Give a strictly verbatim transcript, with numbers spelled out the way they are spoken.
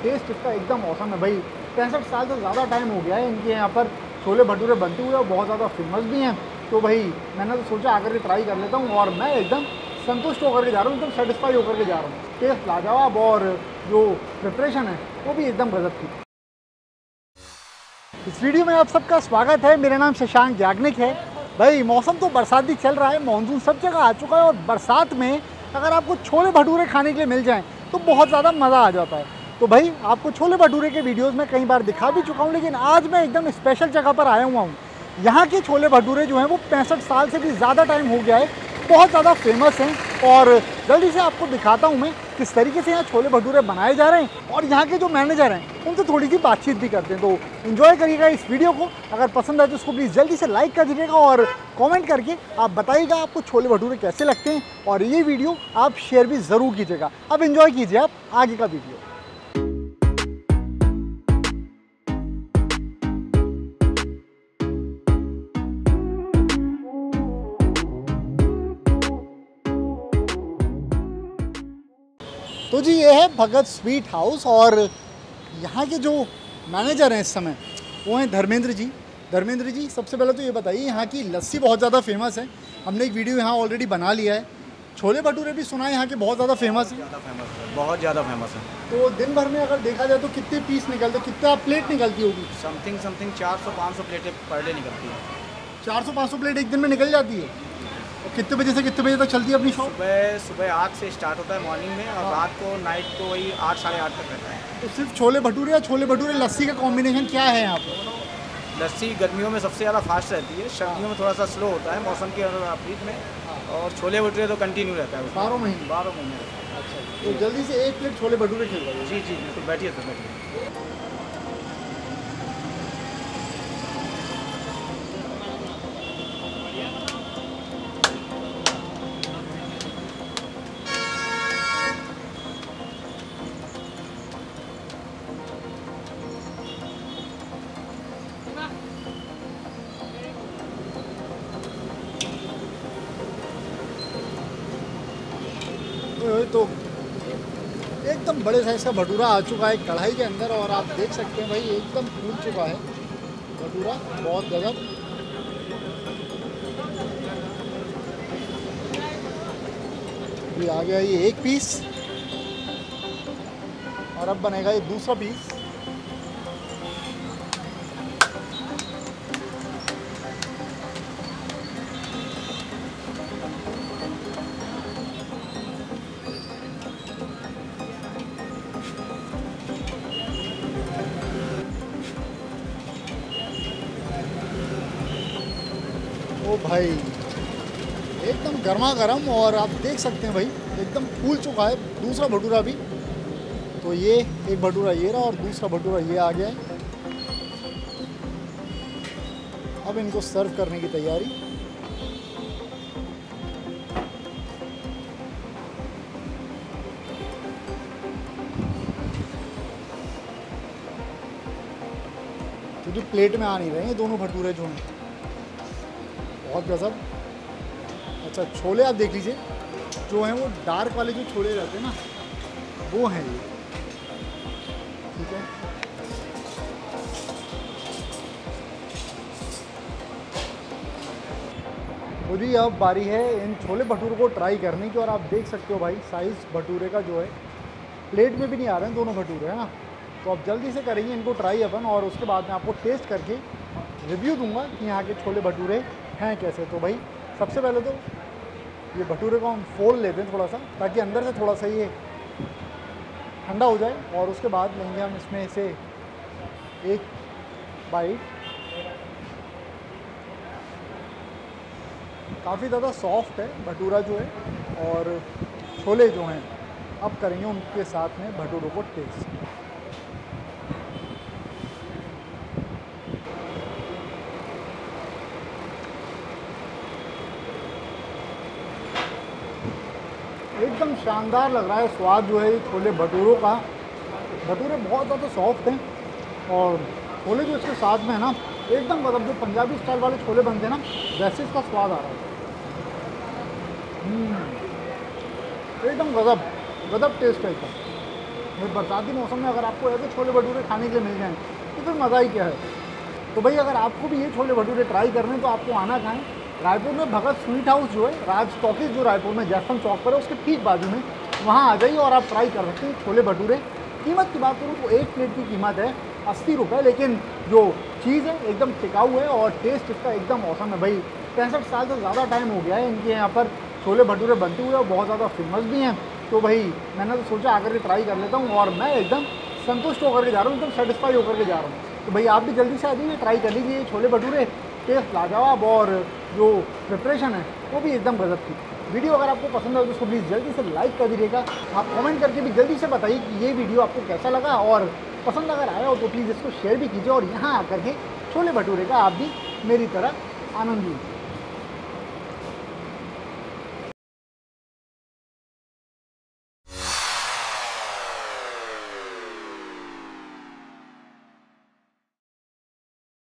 Test इसका एकदम awesome है भाई। पैंसठ साल से ज़्यादा टाइम हो गया है इनके यहाँ पर छोले भटूरे बनते हुए और बहुत ज़्यादा फेमस भी हैं। तो भाई मैंने तो सोचा आकर के ट्राई कर लेता हूँ और मैं एकदम संतुष्ट होकर के जा रहा हूँ, एकदम सेटिस्फाई होकर के जा रहा हूँ। टेस्ट लाजवाब और जो प्रिपरेशन है वो भी एकदम गजब की। इस वीडियो में आप सबका स्वागत है। मेरा नाम शशांक याग्निक है। भाई मौसम तो बरसाती चल रहा है, मानसून सब जगह आ चुका है और बरसात में अगर आपको छोले भटूरे खाने के लिए मिल जाएं तो बहुत ज़्यादा मज़ा आ जाता है। तो भाई आपको छोले भटूरे के वीडियोस में कई बार दिखा भी चुका हूँ, लेकिन आज मैं एकदम स्पेशल जगह पर आया हुआ हूँ। यहाँ के छोले भटूरे जो हैं वो पैंसठ साल से भी ज़्यादा टाइम हो गया है, बहुत ज़्यादा फेमस हैं। और जल्दी से आपको दिखाता हूँ मैं किस तरीके से यहाँ छोले भटूरे बनाए जा रहे हैं और यहाँ के जो मैनेजर हैं उनसे थोड़ी सी बातचीत भी करते हैं। तो इन्जॉय करिएगा इस वीडियो को। अगर पसंद आए तो इसको प्लीज़ जल्दी से लाइक कर दीजिएगा और कमेंट करके आप बताइएगा आपको छोले भटूरे कैसे लगते हैं, और ये वीडियो आप शेयर भी ज़रूर कीजिएगा। अब इन्जॉय कीजिए आप आगे का वीडियो। तो जी ये है भगत स्वीट हाउस और यहाँ के जो मैनेजर हैं इस समय वो हैं धर्मेंद्र जी। धर्मेंद्र जी सबसे पहले तो ये बताइए, यहाँ की लस्सी बहुत ज़्यादा फेमस है, हमने एक वीडियो यहाँ ऑलरेडी बना लिया है। छोले भटूरे भी सुना है यहाँ के बहुत ज़्यादा फेमस है। ज़्यादा फेमस है, बहुत ज़्यादा फेमस है। तो दिन भर में अगर देखा जाए तो कितने पीस निकलते, कितना प्लेट निकलती होगी? समथिंग समथिंग चार सौ पाँच सौ प्लेटें पर डे निकलती है। चार सौ पाँच सौ प्लेट एक दिन में निकल जाती है। और कितने बजे से कितने बजे तक चलती है अपनी शॉप? सुबह सुबह आठ से स्टार्ट होता है मॉर्निंग में, और रात को नाइट को वही आठ साढ़े आठ तक रहता है। तो सिर्फ छोले भटूरे या छोले भटूरे लस्सी का कॉम्बिनेशन क्या है यहाँ पर? लस्सी गर्मियों में सबसे ज़्यादा फास्ट रहती है, सर्दियों में थोड़ा सा स्लो होता है मौसम के विपरीत में, और छोले भटूरे तो कंटिन्यू रहता है बारह महीने बारह महीने रहता है। अच्छा, तो जल्दी से एक प्लेट छोले भटूरे खिलवाइए। जी जी बिल्कुल, बैठिए सर बैठिए। तो एकदम बड़े साइज़ का भटूरा आ चुका है कढ़ाई के अंदर, और आप देख सकते हैं भाई एकदम फूल चुका है भटूरा, बहुत गजब। ये आ गया ये एक पीस, और अब बनेगा ये दूसरा पीस। ओ भाई एकदम गर्मा गर्म, और आप देख सकते हैं भाई एकदम फूल चुका है दूसरा भटूरा भी। तो ये एक भटूरा ये रहा और दूसरा भटूरा ये आ गया है। अब इनको सर्व करने की तैयारी। क्योंकि प्लेट में आ नहीं रहे हैं दोनों भटूरे जो हैं, बहुत गजब। अच्छा छोले आप देख लीजिए, जो हैं वो डार्क वाले जो छोले रहते हैं ना वो हैं ये, ठीक है। तो जी अब बारी है इन छोले भटूरे को ट्राई करने की, और आप देख सकते हो भाई साइज़ भटूरे का जो है प्लेट में भी नहीं आ रहे हैं दोनों भटूरे, है ना। तो अब जल्दी से करेंगे इनको ट्राई अपन, और उसके बाद मैं आपको टेस्ट करके रिव्यू दूंगा कि यहाँ के छोले भटूरे हैं कैसे। तो भाई सबसे पहले तो ये भटूरे को हम फोल्ड लेते हैं थोड़ा सा, ताकि अंदर से थोड़ा सा ये ठंडा हो जाए, और उसके बाद लेंगे हम इसमें से एक बाइट। काफ़ी ज़्यादा सॉफ्ट है भटूरा जो है, और छोले जो हैं अब करेंगे उनके साथ में भटूरों को टेस्ट। एकदम शानदार लग रहा है स्वाद जो है छोले भटूरों का। भटूरे बहुत ज़्यादा सॉफ्ट हैं, और छोले जो इसके साथ में है ना एकदम मतलब जो पंजाबी स्टाइल वाले छोले बनते हैं ना वैसे इसका स्वाद आ रहा है। एकदम गजब गजब टेस्ट है इसका। भाई बरसाती मौसम में अगर आपको ऐसे छोले भटूरे खाने के लिए मिल जाएँ तो फिर मज़ा ही क्या है। तो भाई अगर आपको भी ये छोले भटूरे ट्राई करने तो आपको आना कहाँ है, रायपुर में भगत स्वीट हाउस जो है, राज टॉकीज जो रायपुर में जैसन चौक पर है उसके ठीक बाजू में, वहाँ आ जाइए और आप ट्राई कर सकते हैं छोले भटूरे। कीमत की बात करूँ तो एक प्लेट की कीमत है अस्सी रुपये, लेकिन जो चीज़ है एकदम टिकाऊ है और टेस्ट इसका एकदम औसम है। भाई पैंसठ साल से ज़्यादा टाइम हो गया है इनके यहाँ पर छोले भटूरे बनते हुए और बहुत ज़्यादा फेमस भी हैं। तो भाई मैंने तो सोचा आकर के ट्राई कर लेता हूँ और मैं एकदम संतुष्ट होकर के जा रहा हूँ, एकदम सेटिस्फाई होकर के जा रहा हूँ। तो भाई आप भी जल्दी से आ जाइए, ट्राई कर लीजिए छोले भटूरे, टेस्ट लाजवाब और जो प्रिपरेशन है वो भी एकदम गजब की। वीडियो अगर आपको पसंद आए तो उसको प्लीज़ जल्दी से लाइक कर दीजिएगा। आप कमेंट करके भी जल्दी से बताइए कि ये वीडियो आपको कैसा लगा, और पसंद अगर आया हो तो प्लीज़ इसको शेयर भी कीजिए और यहाँ आकर के छोले भटूरे का आप भी मेरी तरह आनंद लीजिए।